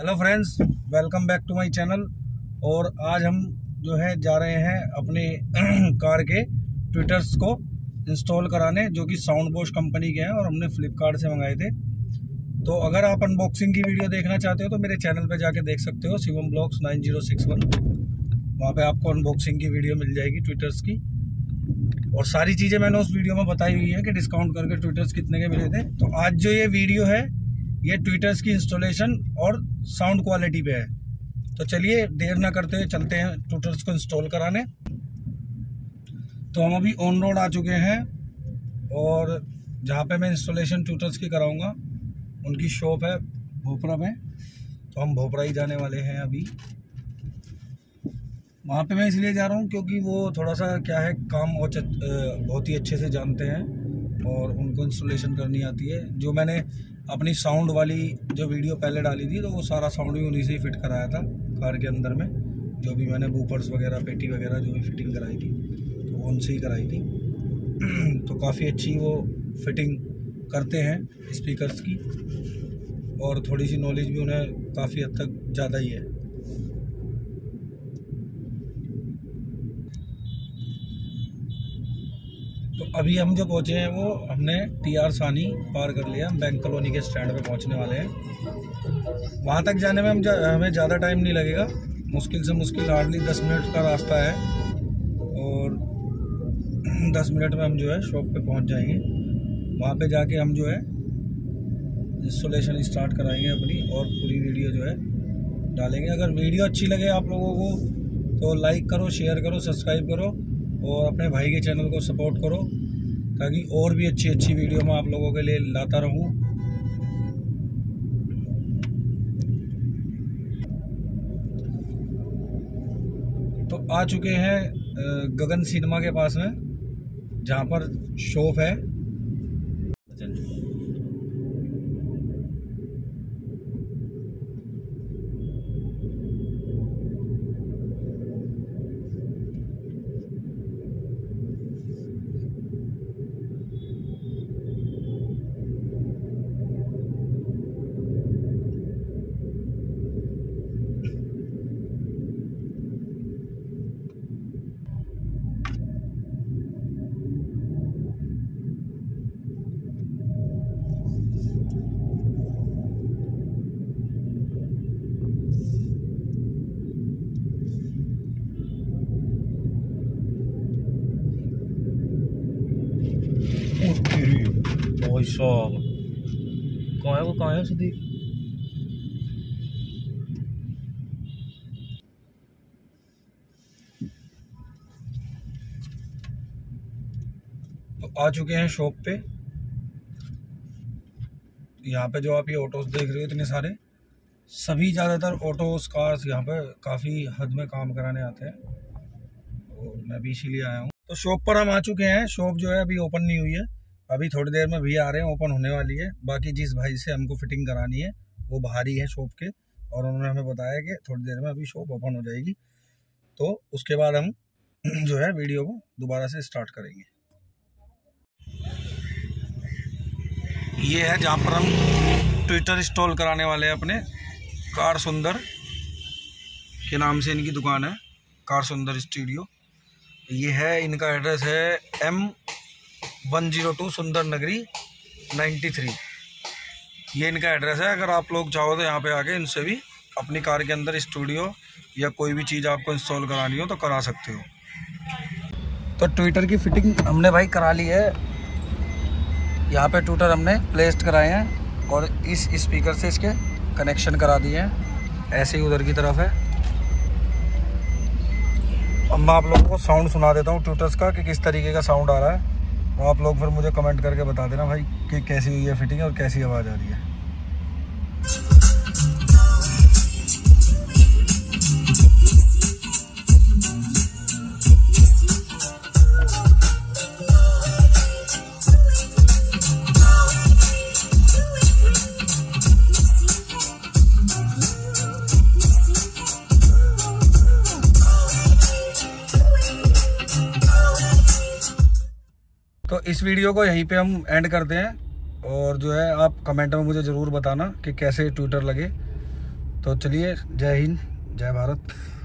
Hello friends, welcome back to my channel. और आज हम जो है जा रहे हैं अपने कार के ट्विटर्स को इंस्टॉल कराने, जो कि साउंड बॉक्स कंपनी के हैं और हमने फ्लिपकार्ट से मंगाए थे। तो अगर आप अनबॉक्सिंग की वीडियो देखना चाहते हो तो मेरे चैनल पे जाके देख सकते हो, शिवम ब्लॉग्स 9061। वहाँ पे आपको अनबॉक्सिंग की वीडियो मिल जाएगी ट्विटर्स की, और सारी चीज़ें मैंने उस वीडियो में बताई हुई है कि डिस्काउंट करके ट्विटर्स कितने के मिले थे। तो आज जो ये वीडियो है ये ट्विटर्स की इंस्टॉलेशन और साउंड क्वालिटी पे है। तो चलिए देर ना करते हुए चलते हैं ट्विटर्स को इंस्टॉल कराने। तो हम अभी ऑन रोड आ चुके हैं और जहाँ पे मैं इंस्टॉलेशन ट्विटर्स की कराऊंगा उनकी शॉप है भोपरा में। तो हम भोपरा ही जाने वाले हैं अभी। वहाँ पे मैं इसलिए जा रहा हूँ क्योंकि वो थोड़ा सा क्या है, काम बहुत ही अच्छे से जानते हैं और उनको इंस्टॉलेशन करनी आती है। जो मैंने अपनी साउंड वाली जो वीडियो पहले डाली थी तो वो सारा साउंड भी उन्हीं से ही फिट कराया था कार के अंदर में। जो भी मैंने बूफर्स वगैरह, पेटी वगैरह जो भी फिटिंग कराई थी तो वो उनसे ही कराई थी। तो काफ़ी अच्छी वो फिटिंग करते हैं स्पीकर्स की, और थोड़ी सी नॉलेज भी उन्हें काफ़ी हद तक ज़्यादा ही है। तो अभी हम जो पहुँचे हैं वो हमने TR सानी पार कर लिया। बैंक कॉलोनी के स्टैंड पे पहुँचने वाले हैं। वहाँ तक जाने में हमें ज़्यादा टाइम नहीं लगेगा। मुश्किल से मुश्किल हार्डली 10 मिनट का रास्ता है, और 10 मिनट में हम जो है शॉप पे पहुँच जाएंगे। वहाँ पे जाके हम जो है इंस्टॉलेशन स्टार्ट कराएंगे अपनी, और पूरी वीडियो जो है डालेंगे। अगर वीडियो अच्छी लगे आप लोगों को तो लाइक करो, शेयर करो, सब्सक्राइब करो और अपने भाई के चैनल को सपोर्ट करो, ताकि और भी अच्छी अच्छी वीडियो मैं आप लोगों के लिए लाता रहूं। तो आ चुके हैं गगन सिनेमा के पास में, जहां पर शॉप है। भाई साहब कहाँ है सीधी। तो आ चुके हैं शॉप पे। यहाँ पे जो आप ये ऑटोस देख रहे हो इतने सारे, सभी ज़्यादातर ऑटोस कार्स यहाँ पे काफ़ी हद में काम कराने आते हैं, और मैं भी इसीलिए आया हूँ। तो शॉप पर हम आ चुके हैं। शॉप जो है अभी ओपन नहीं हुई है, अभी थोड़ी देर में भैया आ रहे हैं, ओपन होने वाली है। बाकी जिस भाई से हमको फिटिंग करानी है वो बाहर ही है शॉप के, और उन्होंने हमें बताया कि थोड़ी देर में अभी शॉप ओपन हो जाएगी। तो उसके बाद हम जो है वीडियो को दोबारा से स्टार्ट करेंगे। ये है जहाँ पर हम ट्विटर इंस्टॉल कराने वाले हैं अपने। कार सुंदर के नाम से इनकी दुकान है, कार सुंदर स्टूडियो। ये है, इनका एड्रेस है M102 सुंदर नगरी 93। ये इनका एड्रेस है। अगर आप लोग चाहो तो यहाँ पे आके इनसे भी अपनी कार के अंदर स्टूडियो या कोई भी चीज़ आपको इंस्टॉल करानी हो तो करा सकते हो। तो ट्विटर की फिटिंग हमने भाई करा ली है। यहाँ पे ट्विटर हमने प्लेस्ड कराए हैं, और इस स्पीकर से इसके कनेक्शन करा दिए हैं। ऐसे ही उधर की तरफ है। अब मैं आप लोगों को साउंड सुना देता हूँ ट्विटर्स का कि किस तरीके का साउंड आ रहा है। तो आप लोग फिर मुझे कमेंट करके बता देना भाई कि कैसी हुई है फिटिंग और कैसी आवाज़ आ रही है। तो इस वीडियो को यहीं पे हम एंड करते हैं, और जो है आप कमेंट में मुझे ज़रूर बताना कि कैसे ट्विटर लगे। तो चलिए, जय हिंद, जय भारत।